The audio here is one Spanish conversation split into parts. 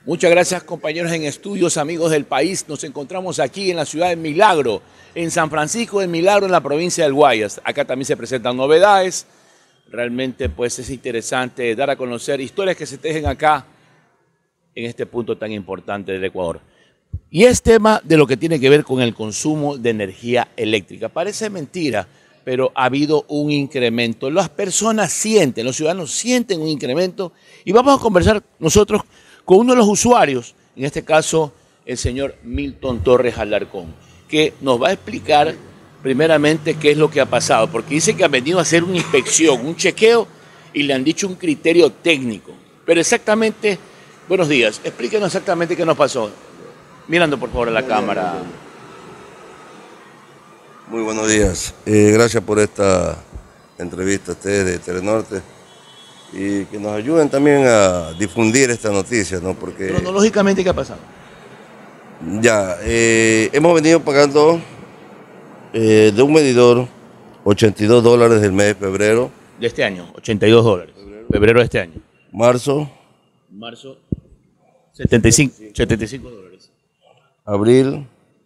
Muchas gracias, compañeros en estudios, amigos del país. Nos encontramos aquí en la ciudad de Milagro, en San Francisco de Milagro, en la provincia del Guayas. Acá también se presentan novedades. Realmente pues es interesante dar a conocer historias que se tejen acá en este punto tan importante del Ecuador. Y es tema de lo que tiene que ver con el consumo de energía eléctrica. Parece mentira, pero ha habido un incremento. Las personas sienten, los ciudadanos sienten un incremento y vamos a conversar nosotros con uno de los usuarios, en este caso el señor Milton Torres Alarcón, que nos va a explicar primeramente qué es lo que ha pasado, porque dice que han venido a hacer una inspección, un chequeo y le han dicho un criterio técnico. Pero exactamente, buenos días, explíquenos exactamente qué nos pasó. Mirando por favor a la cámara. Muy buenos días. Gracias por esta entrevista a ustedes de Telenorte y que nos ayuden también a difundir esta noticia, ¿no? Porque cronológicamente, ¿qué ha pasado? Ya, hemos venido pagando de un medidor $82 del mes de febrero. De este año, $82. Febrero de este año. Marzo, $75. Abril,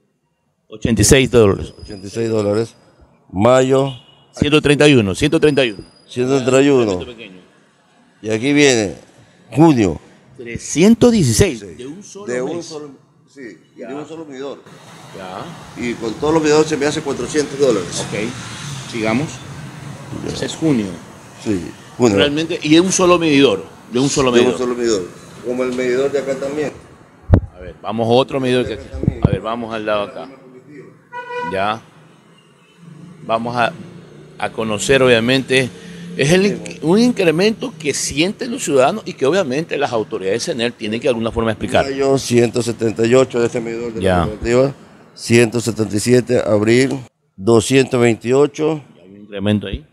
$86. $86. Mayo, 131. 131. Y aquí viene junio. 316. De un solo De mes. un solo, sí, Ya. de un solo medidor. Ya. Y con todos los medidores se me hace $400. Ok. Sigamos. Ese es junio. Sí, junio. Realmente, y de un solo medidor. De un solo De medidor. un solo medidor. Como el medidor de acá también. A ver, vamos a otro medidor. A ver, vamos al lado acá. Ya. Vamos a conocer, obviamente. Es un incremento que sienten los ciudadanos y que obviamente las autoridades de CENEL tienen que de alguna forma explicar. Mayo 178 de este medidor de la cooperativa. 177, abril 228. Hay un incremento ahí.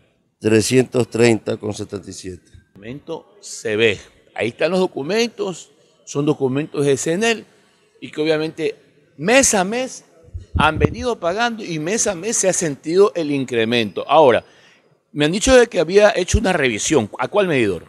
330,77. El incremento se ve. Ahí están los documentos. Son documentos de CENEL y que obviamente mes a mes han venido pagando y mes a mes se ha sentido el incremento. Ahora, me han dicho de que había hecho una revisión. ¿A cuál medidor?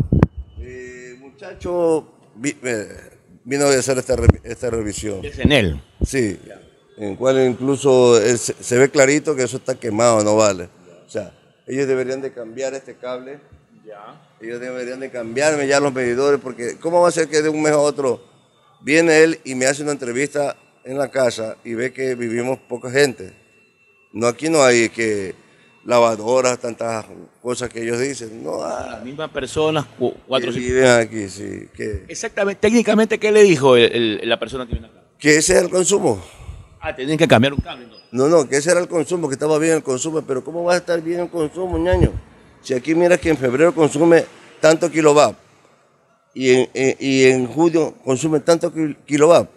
Muchacho vino a hacer esta revisión. De CENEL. Sí, en cual incluso se ve clarito que eso está quemado, no vale. O sea, ellos deberían de cambiar este cable. Ellos deberían de cambiarme ya los medidores, porque ¿cómo va a ser que de un mes a otro viene él y me hace una entrevista en la casa y ve que vivimos poca gente? No, aquí no hay que lavadoras, tantas cosas que ellos dicen. No, Las mismas personas, cuatro o que cinco. viven aquí, sí. Exactamente, técnicamente, ¿qué le dijo la persona que viene acá? Que ese es el consumo. Tienen que cambiar un cable, entonces. No, que ese era el consumo, que estaba bien el consumo, pero ¿cómo va a estar bien el consumo, ñaño? Si aquí mira que en febrero consume tanto kilowatt y en julio consume tanto kilowatt.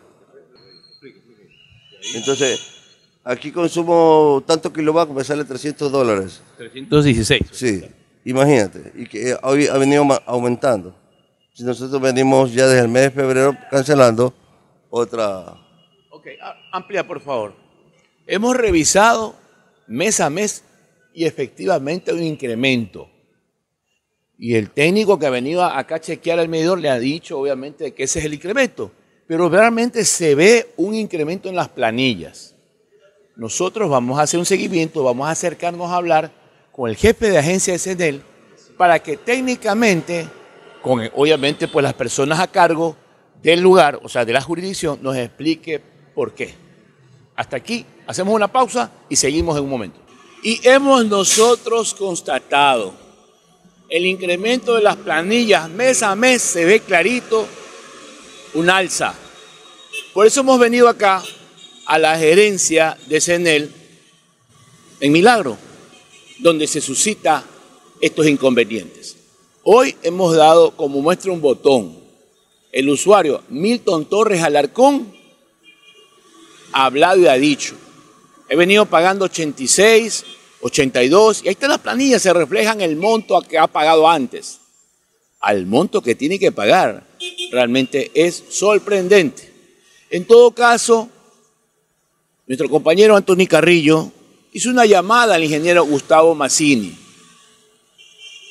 Entonces, aquí consumo tanto kilowatt que me sale $300. 316. Sí, imagínate, y que hoy ha venido aumentando. Si nosotros venimos ya desde el mes de febrero cancelando otra. Ok, amplia por favor. Hemos revisado mes a mes y efectivamente hay un incremento. Y el técnico que ha venido acá a chequear el medidor le ha dicho obviamente que ese es el incremento. Pero realmente se ve un incremento en las planillas. Nosotros vamos a hacer un seguimiento, vamos a acercarnos a hablar con el jefe de agencia de CENEL para que técnicamente, con obviamente pues las personas a cargo del lugar, o sea de la jurisdicción, nos explique por qué. Hasta aquí, hacemos una pausa y seguimos en un momento. Y hemos nosotros constatado el incremento de las planillas mes a mes, se ve clarito un alza. Por eso hemos venido acá a la gerencia de CENEL en Milagro, donde se suscita estos inconvenientes. Hoy hemos dado como muestra un botón. El usuario Milton Torres Alarcón ha hablado y ha dicho: he venido pagando 86, 82, y ahí están las planillas, se reflejan el monto que ha pagado antes, al monto que tiene que pagar. Realmente es sorprendente. En todo caso, nuestro compañero Anthony Carrillo hizo una llamada al ingeniero Gustavo Mazzini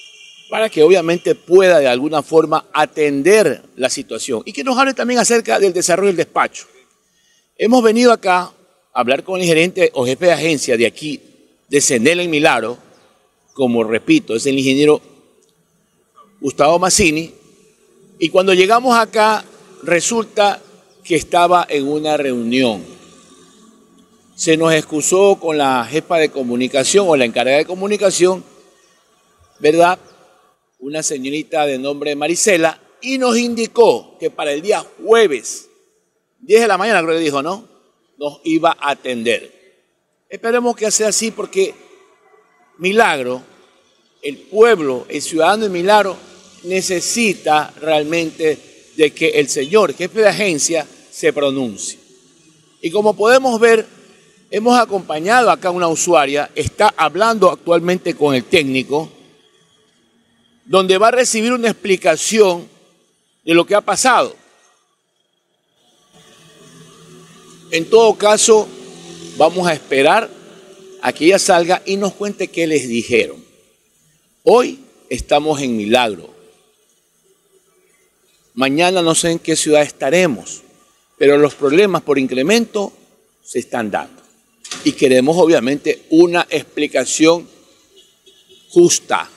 para que obviamente pueda de alguna forma atender la situación y que nos hable también acerca del desarrollo del despacho. Hemos venido acá a hablar con el gerente o jefe de agencia de aquí, de Cenel en Milagro, como repito, es el ingeniero Gustavo Mazzini, y cuando llegamos acá resulta que estaba en una reunión. Se nos excusó con la jefa de comunicación o la encargada de comunicación, ¿verdad? Una señorita de nombre Marisela, y nos indicó que para el día jueves, 10 de la mañana creo que dijo, ¿no? Nos iba a atender. Esperemos que sea así porque Milagro, el pueblo, el ciudadano de Milagro, necesita realmente de que el señor jefe de agencia se pronuncie. Y como podemos ver, hemos acompañado acá a una usuaria, está hablando actualmente con el técnico, donde va a recibir una explicación de lo que ha pasado. En todo caso, vamos a esperar a que ella salga y nos cuente qué les dijeron. Hoy estamos en Milagro. Mañana no sé en qué ciudad estaremos, pero los problemas por incremento se están dando. Y queremos obviamente una explicación justa.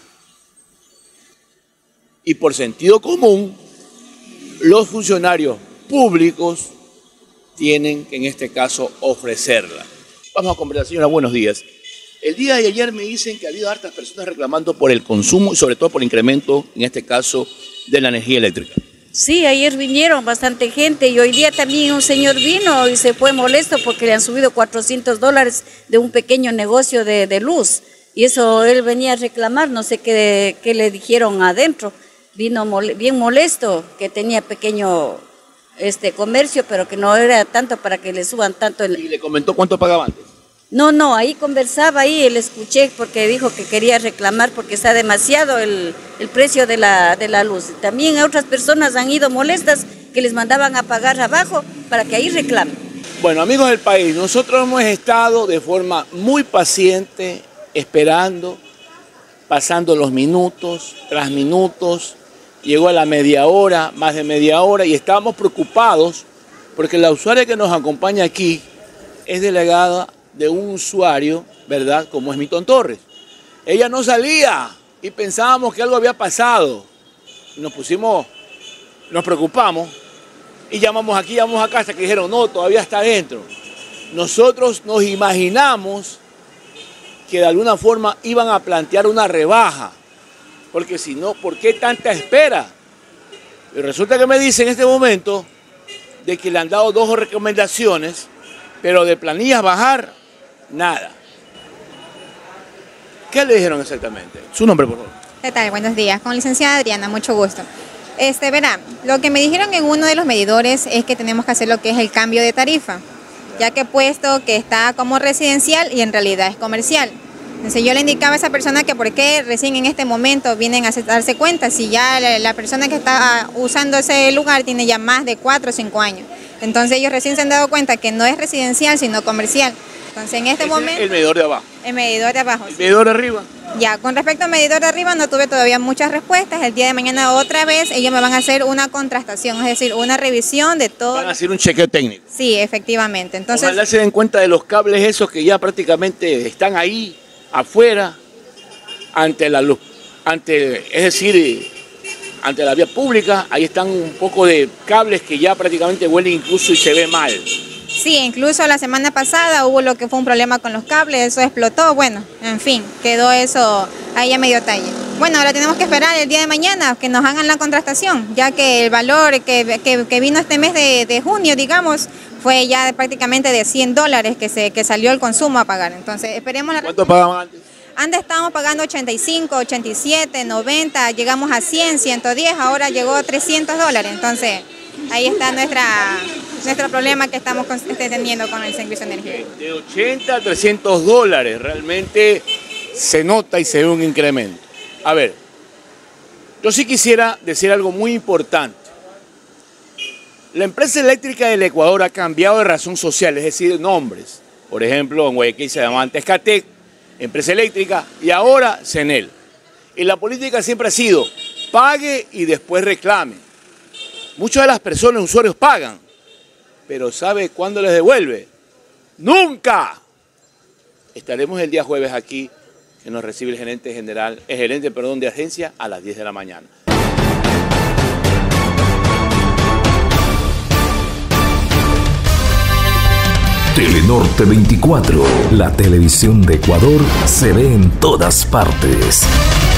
Y por sentido común, los funcionarios públicos tienen que en este caso ofrecerla. Vamos a conversar, señora, buenos días. El día de ayer me dicen que ha habido hartas personas reclamando por el consumo y sobre todo por el incremento, en este caso, de la energía eléctrica. Sí, ayer vinieron bastante gente y hoy día también un señor vino y se fue molesto porque le han subido $400 de un pequeño negocio de luz. Y eso él venía a reclamar, no sé qué le dijeron adentro. Vino bien molesto, que tenía pequeño comercio, pero que no era tanto para que le suban tanto. ¿Y le comentó cuánto pagaba antes? No, ahí conversaba, ahí le escuché porque dijo que quería reclamar porque está demasiado el precio de la luz. También otras personas han ido molestas que les mandaban a pagar abajo para que ahí reclamen. Bueno, amigos del país, nosotros hemos estado de forma muy paciente, esperando, pasando los minutos tras minutos. Llegó a la media hora, más de media hora, y estábamos preocupados porque la usuaria que nos acompaña aquí es delegada de un usuario, ¿verdad?, como es Milton Torres. Ella no salía y pensábamos que algo había pasado. Nos preocupamos y llamamos aquí, llamamos acá, hasta que dijeron, no, todavía está adentro. Nosotros nos imaginamos que de alguna forma iban a plantear una rebaja, porque si no, ¿por qué tanta espera? Y resulta que me dicen en este momento de que le han dado 2 recomendaciones, pero de planillas bajar, nada. ¿Qué le dijeron exactamente? Su nombre, por favor. ¿Qué tal? Buenos días. Con licenciada Adriana, mucho gusto. Verá, lo que me dijeron en uno de los medidores es que tenemos que hacer lo que es el cambio de tarifa, ya que he puesto que está como residencial y en realidad es comercial. Entonces yo le indicaba a esa persona que por qué recién en este momento vienen a darse cuenta si ya la persona que está usando ese lugar tiene ya más de 4 o 5 años. Entonces ellos recién se han dado cuenta que no es residencial sino comercial. Entonces en este momento... El medidor de abajo. El medidor de abajo. El medidor de arriba. Ya, con respecto al medidor de arriba no tuve todavía muchas respuestas. El día de mañana otra vez ellos me van a hacer una contrastación, es decir, una revisión de todo. Van a hacer un chequeo técnico. Sí, efectivamente. Entonces, ojalá se den cuenta de los cables esos que ya prácticamente están ahí, afuera, ante la luz, es decir, ante la vía pública. Ahí están un poco de cables que ya prácticamente huelen incluso y se ve mal. Sí, incluso la semana pasada hubo lo que fue un problema con los cables, eso explotó, bueno, en fin, quedó eso ahí a medio talle. Bueno, ahora tenemos que esperar el día de mañana que nos hagan la contrastación, ya que el valor que vino este mes de junio, digamos, fue ya prácticamente de $100 que salió el consumo a pagar. Entonces, esperemos la... ¿Cuánto pagaban antes? Antes estábamos pagando 85, 87, 90, llegamos a 100, 110, ahora llegó a $300. Entonces, ahí está nuestro problema que estamos teniendo con el servicio de energía. De 80 a $300, realmente se nota y se ve un incremento. A ver, yo sí quisiera decir algo muy importante. La empresa eléctrica del Ecuador ha cambiado de razón social, es decir, nombres. Por ejemplo, en Guayaquil se llamaba antes CATEC, empresa eléctrica, y ahora Cenel. Y la política siempre ha sido, pague y después reclame. Muchas de las personas, usuarios, pagan, pero ¿sabe cuándo les devuelve? ¡Nunca! Estaremos el día jueves aquí, que nos recibe el gerente de agencia a las 10 de la mañana. Telenorte 24, la televisión de Ecuador se ve en todas partes.